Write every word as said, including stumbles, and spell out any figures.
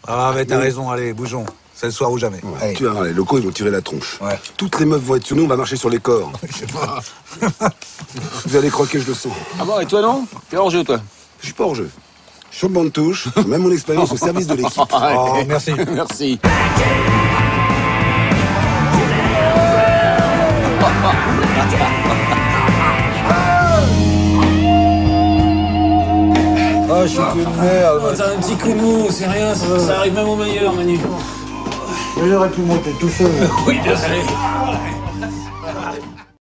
Ah, mais t'as raison, allez, bougeons. C'est le soir ou jamais. Ouais, tu vas voir, les locaux, ils vont tirer la tronche. Ouais. Toutes les meufs vont être sur nous, on va marcher sur les corps. Je sais pas. Vous allez croquer, je le sens. Ah bon, et toi non? T'es hors jeu, toi? Je suis pas hors jeu. Je suis sur le banc de touche, même mon expérience au service de l'équipe. Oh, merci. Merci. Ah, je suis plus de merde. T'as un petit coup de mou, c'est rien, ça, ça arrive même au meilleur, Manu. J'aurais pu monter tout seul. Oui, bien sûr.